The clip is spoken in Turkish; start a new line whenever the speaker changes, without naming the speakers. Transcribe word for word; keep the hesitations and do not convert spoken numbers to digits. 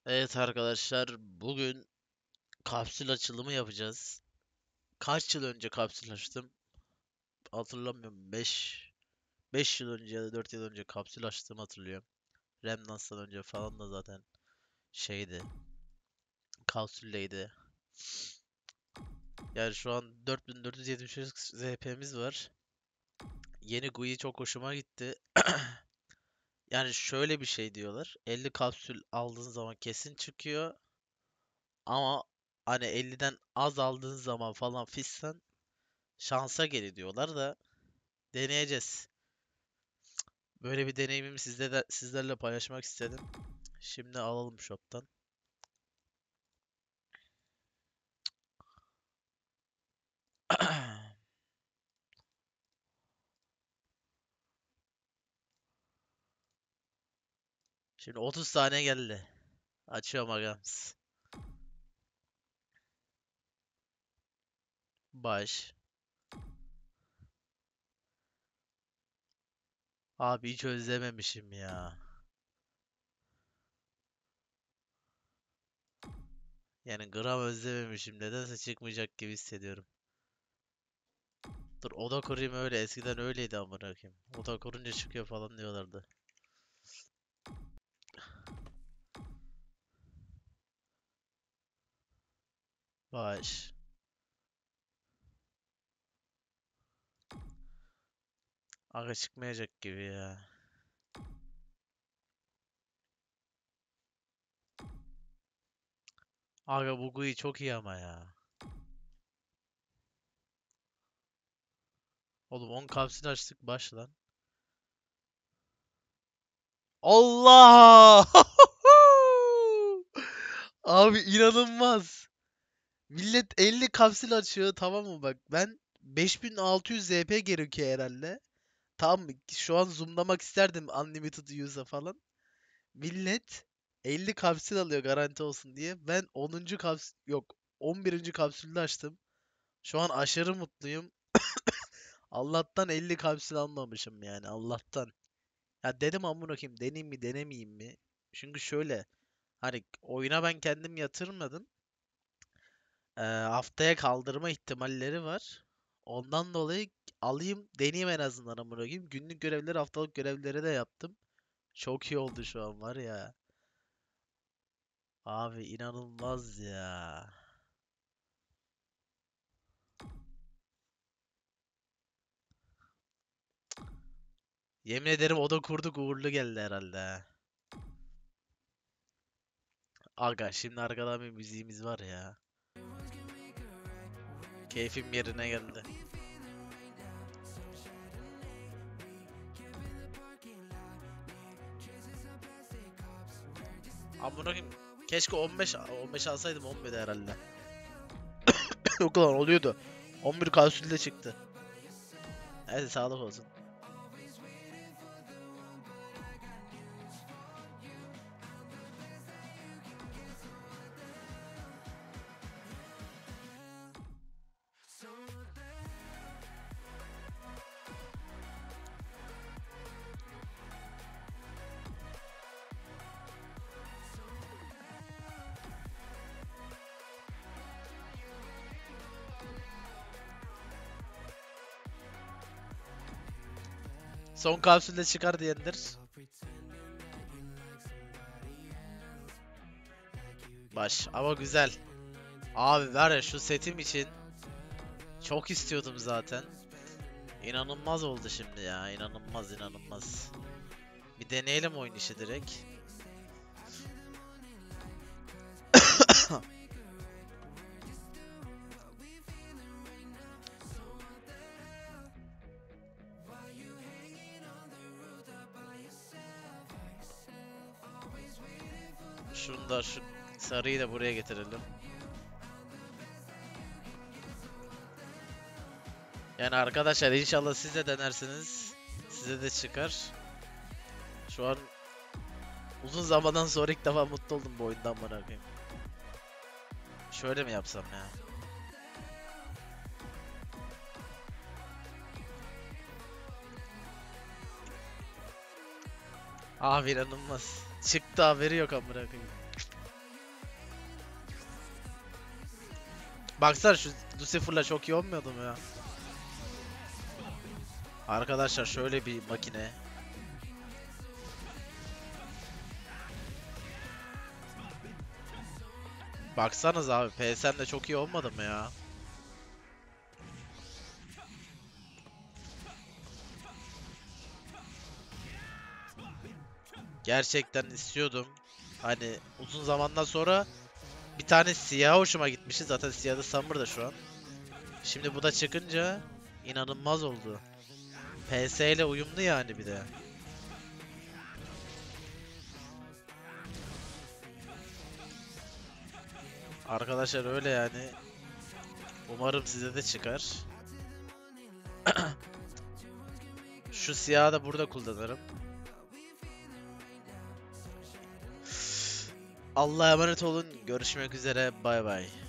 Evet arkadaşlar, bugün kapsül açılımı yapacağız. Kaç yıl önce kapsül açtım? Hatırlamıyorum. beş beş yıl önce ya da dört yıl önce kapsül açtığımı hatırlıyorum. Remnance'dan önce falan da zaten şeydi. Kapsülleydi. Yani şu an dört bin dört yüz yetmiş beş Z P'miz var. Yeni G U I çok hoşuma gitti. Yani şöyle bir şey diyorlar. elli kapsül aldığın zaman kesin çıkıyor. Ama hani elliden az aldığın zaman falan fistan şansa geri diyorlar da deneyeceğiz. Böyle bir deneyimimi sizle de, sizlerle paylaşmak istedim. Şimdi alalım shop'tan. Şimdi otuz tane geldi. Açıyorum agams. Baş. Abi hiç özlememişim ya. Yani gram özlememişim. Nedense çıkmayacak gibi hissediyorum. Dur oda kurayım öyle. Eskiden öyleydi amına koyayım. Oda kurunca çıkıyor falan diyorlardı. Baş. Aga çıkmayacak gibi ya. Aga bu G U I çok iyi ama ya. Oğlum on kapsül açtık baş lan. Allah! Abi inanılmaz. Millet elli kapsül açıyor, tamam mı bak. Ben beş bin altı yüz Z P gerekiyor herhalde. Tamam mı? Şu an zoomlamak isterdim unlimited use'a falan. Millet elli kapsül alıyor garanti olsun diye. Ben onuncu kapsül yok, on birinci kapsülde açtım. Şu an aşırı mutluyum. Allah'tan elli kapsül almamışım yani, Allah'tan. Ya dedim amına koyayım, deneyeyim mi denemeyeyim mi? Çünkü şöyle, hani oyuna ben kendim yatırmadım. Ee, haftaya kaldırma ihtimalleri var. Ondan dolayı alayım deneyeyim en azından amına koyayım. Günlük görevleri, haftalık görevleri de yaptım. Çok iyi oldu şu an var ya. Abi inanılmaz ya. Yemin ederim oda kurduk uğurlu geldi herhalde ha. Aga şimdi arkadan bir müziğimiz var ya. Keyfim yerine geldi. Amına koyayım. Keşke on beş on beş alsaydım, on birdi herhalde. Yok lan oluyordu. on bir kalsülde çıktı. Hadi sağlık olsun. Son kapsülde çıkar diyendir. Baş ama güzel. Abi var ya, şu setim için çok istiyordum zaten. İnanılmaz oldu şimdi ya. İnanılmaz inanılmaz. Bir deneyelim oyun işi direkt. Şunu da, şu sarıyı da buraya getirelim. Yani arkadaşlar inşallah siz de denersiniz. Size de çıkar. Şu an uzun zamandan sonra ilk defa mutlu oldum bu oyundan, bana koyayım. Şöyle mi yapsam ya? Abi inanılmaz. Çıktı, haberi yok amına koyayım. Baksana şu Lucifer'la çok iyi olmuyordu mu ya? Arkadaşlar şöyle bir makine. Baksanız abi P S N'de çok iyi olmadı mı ya? Gerçekten istiyordum. Hani uzun zamandan sonra bir tane siyah hoşuma gitmişti. Zaten siyah da Summer da şu an. Şimdi bu da çıkınca inanılmaz oldu. P S ile uyumlu yani bir de. Arkadaşlar öyle yani. Umarım size de çıkar. Şu siyahı da burada kullanırım. Allah'a emanet olun. Görüşmek üzere. Bay bay.